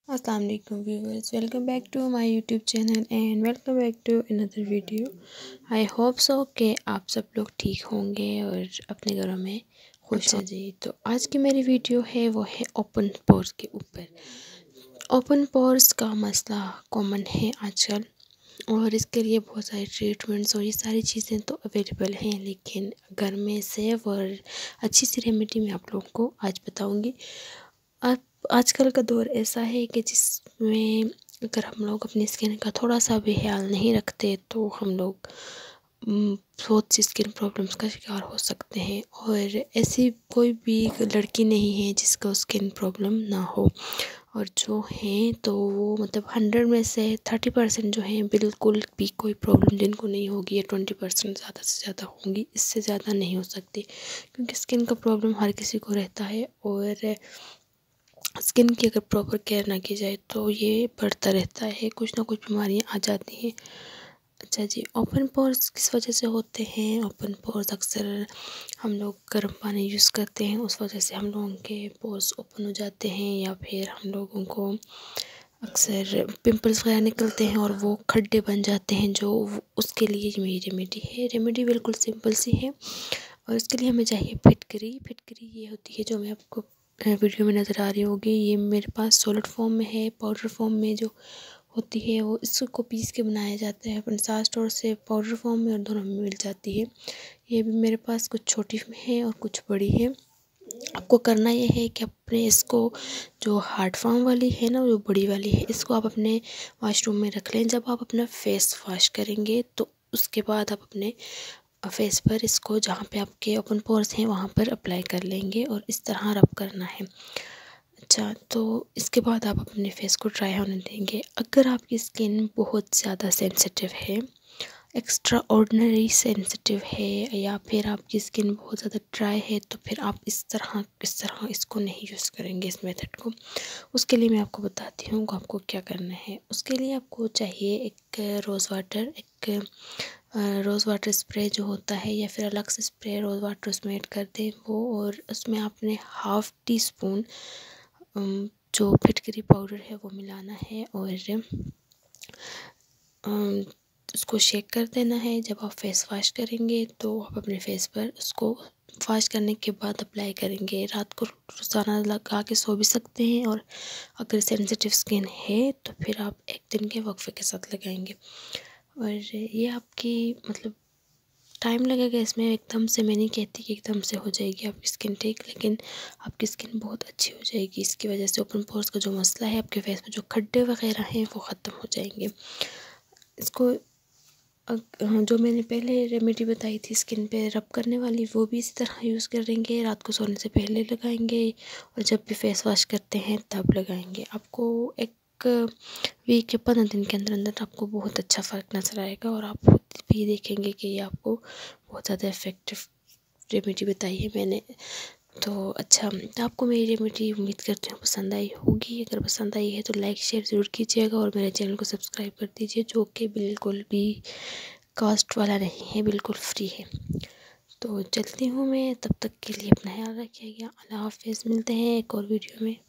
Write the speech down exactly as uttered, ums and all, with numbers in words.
अस्सलाम वालेकुम viewers, welcome back to my YouTube channel and welcome back to another video. I hope so कि आप सब लोग ठीक होंगे और अपने घरों में खुश हैं जी। तो आज की मेरी वीडियो है वो है ओपन पोर्स के ऊपर। ओपन पोर्स का मसला कॉमन है आजकल और इसके लिए बहुत सारे ट्रीटमेंट्स और ये सारी चीज़ें तो अवेलेबल हैं, लेकिन घर में सेफ और अच्छी सी रेमेडी मैं आप लोगों को आज बताऊँगी। अब आजकल का दौर ऐसा है कि जिसमें अगर हम लोग अपनी स्किन का थोड़ा सा भी ख्याल नहीं रखते तो हम लोग बहुत सी स्किन प्रॉब्लम्स का शिकार हो सकते हैं। और ऐसी कोई भी लड़की नहीं है जिसको स्किन प्रॉब्लम ना हो, और जो हैं तो वो मतलब हंड्रेड में से थर्टी परसेंट जो हैं बिल्कुल भी कोई प्रॉब्लम जिनको नहीं होगी, या ट्वेंटी परसेंट ज़्यादा से ज़्यादा होंगी, इससे ज़्यादा नहीं हो सकती। क्योंकि स्किन का प्रॉब्लम हर किसी को रहता है और स्किन की अगर प्रॉपर केयर ना की जाए तो ये बढ़ता रहता है, कुछ ना कुछ बीमारियां आ जाती हैं। अच्छा जी, ओपन पोर्स किस वजह से होते हैं? ओपन पोर्स अक्सर हम लोग गर्म पानी यूज़ करते हैं, उस वजह से हम लोगों के पोर्स ओपन हो जाते हैं, या फिर हम लोगों को अक्सर पिंपल्स वगैरह निकलते हैं और वो खड्डे बन जाते हैं। जो उसके लिए मेरी रेमेडी है। रेमेडी बिल्कुल सिंपल सी है और इसके लिए हमें चाहिए फिटकरी। फिटकरी ये होती है जो मैं आपको वीडियो में नज़र आ रही होगी, ये मेरे पास सॉलिड फॉर्म में है। पाउडर फॉर्म में जो होती है वो इसको पीस के बनाया जाता है पंसार स्टोर से, पाउडर फॉर्म में और दोनों में मिल जाती है। ये भी मेरे पास कुछ छोटी में है और कुछ बड़ी है। आपको करना ये है कि अपने इसको जो हार्ड फॉर्म वाली है ना, जो बड़ी वाली है, इसको आप अपने वॉशरूम में रख लें। जब आप अपना फेस वॉश करेंगे तो उसके बाद आप अपने फेस पर इसको, जहाँ पे आपके ओपन पोर्स हैं वहाँ पर अप्लाई कर लेंगे और इस तरह रब करना है। अच्छा, तो इसके बाद आप अपने फेस को ड्राई होने देंगे। अगर आपकी स्किन बहुत ज़्यादा सेंसिटिव है, एक्स्ट्रा ऑर्डिनरी सेंसिटिव है, या फिर आपकी स्किन बहुत ज़्यादा ड्राई है, तो फिर आप इस तरह इस तरह इसको नहीं यूज़ करेंगे, इस मेथड को। उसके लिए मैं आपको बताती हूँ आपको क्या करना है। उसके लिए आपको चाहिए एक रोज़ वाटर, एक रोज़ वाटर स्प्रे जो होता है, या फिर अलग से स्प्रे रोज़ वाटर उसमें ऐड कर दें वो, और उसमें आपने हाफ़ टी स्पून जो फिटकरी पाउडर है वो मिलाना है और उसको शेक कर देना है। जब आप फेस वॉश करेंगे तो आप अपने फेस पर उसको वॉश करने के बाद अप्लाई करेंगे। रात को रोज़ाना लगा के सो भी सकते हैं, और अगर सेंसिटिव स्किन है तो फिर आप एक दिन के वक्फे के साथ लगाएंगे। और ये आपकी मतलब टाइम लगेगा इसमें, एकदम से मैं नहीं कहती कि एकदम से हो जाएगी आपकी स्किन ठीक, लेकिन आपकी स्किन बहुत अच्छी हो जाएगी। इसकी वजह से ओपन पोर्स का जो मसला है, आपके फेस में जो खड्डे वगैरह हैं वो ख़त्म हो जाएंगे। इसको जो मैंने पहले रेमेडी बताई थी स्किन पे रब करने वाली, वो भी इसी तरह यूज़ करेंगे। रात को सोने से पहले लगाएंगे और जब भी फेस वॉश करते हैं तब लगाएंगे। आपको एक वीक या पंद्रह दिन के अंदर अंदर आपको बहुत अच्छा फ़र्क नज़र आएगा, और आप खुद भी देखेंगे कि ये आपको बहुत ज़्यादा इफ़ेक्टिव रेमेडी बताई है मैंने। तो अच्छा, तो आपको मेरी रेमेडी उम्मीद करती हूँ पसंद आई होगी। अगर पसंद आई है तो लाइक शेयर ज़रूर कीजिएगा और मेरे चैनल को सब्सक्राइब कर दीजिए, जो कि बिल्कुल भी कॉस्ट वाला नहीं है, बिल्कुल फ्री है। तो चलती हूँ मैं, तब तक के लिए अपना ख्याल रखिएगा। अल्लाह हाफ़िज़, मिलते हैं एक और वीडियो में।